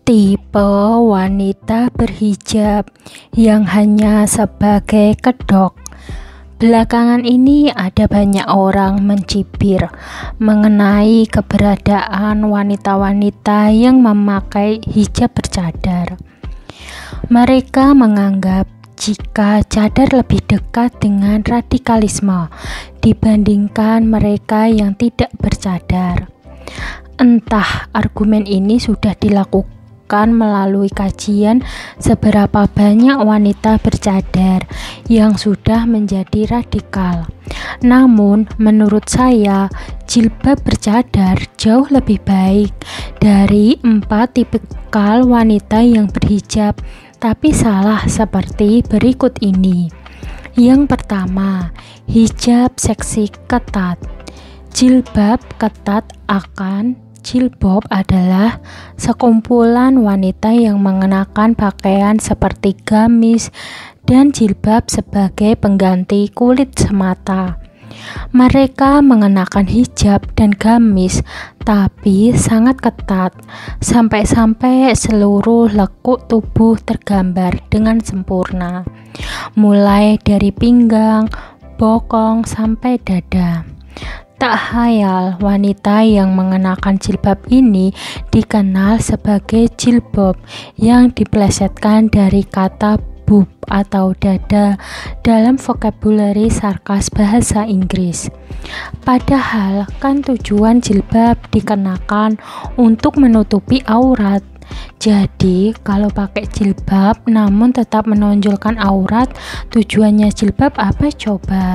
Tipe wanita berhijab yang hanya sebagai kedok. Belakangan ini ada banyak orang mencibir mengenai keberadaan wanita-wanita yang memakai hijab bercadar. Mereka menganggap jika cadar lebih dekat dengan radikalisme dibandingkan mereka yang tidak bercadar. Entah argumen ini sudah dilakukan melalui kajian seberapa banyak wanita bercadar yang sudah menjadi radikal. Namun menurut saya jilbab bercadar jauh lebih baik dari 4 tipikal wanita yang berhijab tapi salah seperti berikut ini. Yang pertama, hijab seksi ketat. Jilbab ketat akan jilbab adalah sekumpulan wanita yang mengenakan pakaian seperti gamis dan jilbab sebagai pengganti kulit semata. Mereka mengenakan hijab dan gamis tapi sangat ketat, sampai-sampai seluruh lekuk tubuh tergambar dengan sempurna, mulai dari pinggang, bokong sampai dada. Tak hayal wanita yang mengenakan jilbab ini dikenal sebagai jilbab yang diplesetkan dari kata boob atau dada dalam vocabulary sarkas bahasa Inggris. Padahal kan tujuan jilbab dikenakan untuk menutupi aurat. Jadi kalau pakai jilbab namun tetap menonjolkan aurat, tujuannya jilbab apa coba?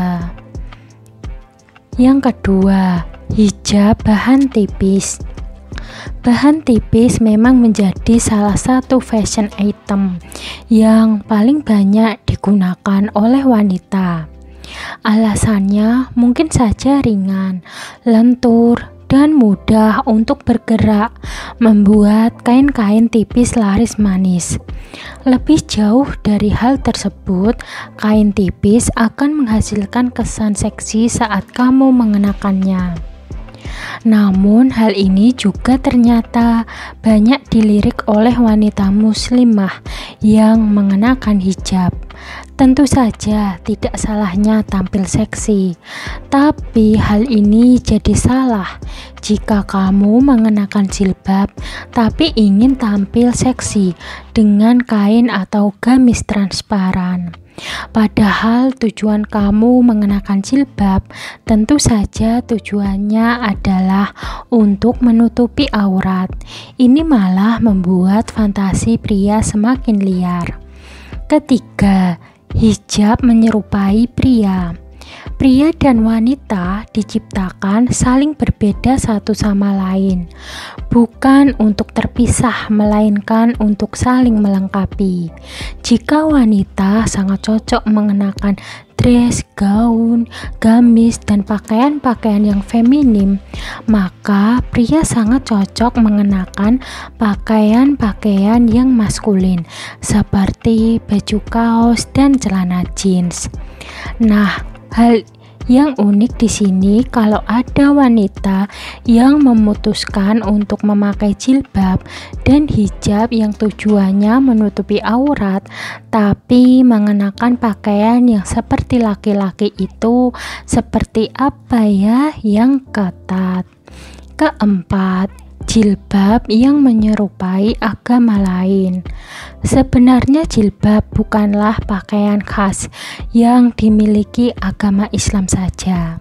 Yang kedua, hijab bahan tipis. Bahan tipis memang menjadi salah satu fashion item yang paling banyak digunakan oleh wanita. Alasannya mungkin saja ringan, lentur, dan mudah untuk bergerak, membuat kain-kain tipis laris manis. Lebih jauh dari hal tersebut, kain tipis akan menghasilkan kesan seksi saat kamu mengenakannya. Namun hal ini juga ternyata banyak dilirik oleh wanita muslimah yang mengenakan hijab. Tentu saja tidak salahnya tampil seksi, tapi hal ini jadi salah jika kamu mengenakan jilbab tapi ingin tampil seksi dengan kain atau gamis transparan. Padahal tujuan kamu mengenakan jilbab tentu saja tujuannya adalah untuk menutupi aurat. Ini malah membuat fantasi pria semakin liar. Ketiga, hijab menyerupai pria. Pria dan wanita diciptakan saling berbeda satu sama lain, bukan untuk terpisah, melainkan untuk saling melengkapi. Jika wanita sangat cocok mengenakan dress, gaun, gamis, dan pakaian-pakaian yang feminim, maka pria sangat cocok mengenakan pakaian-pakaian yang maskulin, seperti baju kaos dan celana jeans. Nah, hal yang unik di sini kalau ada wanita yang memutuskan untuk memakai jilbab dan hijab yang tujuannya menutupi aurat, tapi mengenakan pakaian yang seperti laki-laki itu seperti apa ya yang ketat. Keempat, jilbab yang menyerupai agama lain. Sebenarnya jilbab bukanlah pakaian khas yang dimiliki agama Islam saja,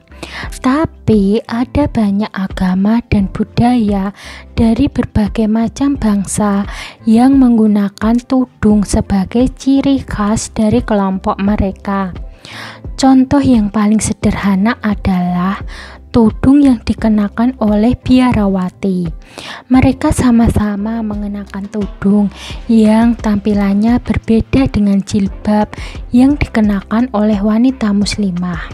tapi ada banyak agama dan budaya dari berbagai macam bangsa yang menggunakan tudung sebagai ciri khas dari kelompok mereka. Contoh yang paling sederhana adalah tudung yang dikenakan oleh biarawati. Mereka sama-sama mengenakan tudung yang tampilannya berbeda dengan jilbab yang dikenakan oleh wanita muslimah.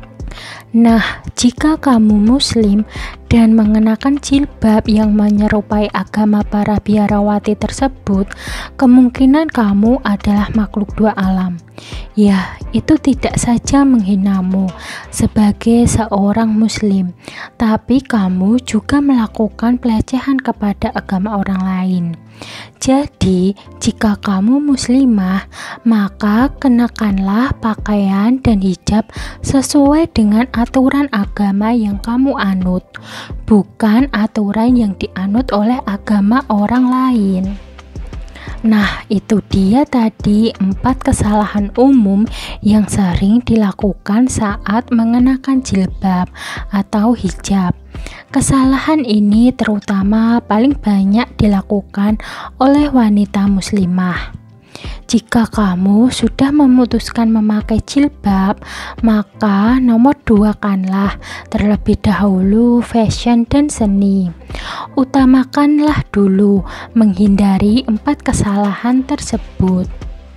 Nah, jika kamu muslim dan mengenakan jilbab yang menyerupai agama para biarawati tersebut, kemungkinan kamu adalah makhluk dua alam. Ya, itu tidak saja menghinamu sebagai seorang muslim, tapi kamu juga melakukan pelecehan kepada agama orang lain. Jadi, jika kamu muslimah, maka kenakanlah pakaian dan hijab sesuai dengan aturan agama yang kamu anut, bukan aturan yang dianut oleh agama orang lain. Nah, itu dia tadi 4 kesalahan umum yang sering dilakukan saat mengenakan jilbab atau hijab. Kesalahan ini terutama paling banyak dilakukan oleh wanita muslimah. Jika kamu sudah memutuskan memakai jilbab, maka nomor 2 kanlah terlebih dahulu fashion dan seni. Utamakanlah dulu menghindari 4 kesalahan tersebut.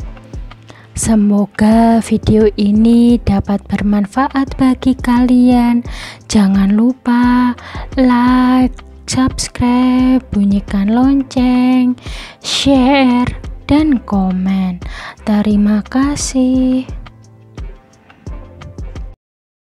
Semoga video ini dapat bermanfaat bagi kalian. Jangan lupa like, subscribe, bunyikan lonceng, share, dan komen. Terima kasih.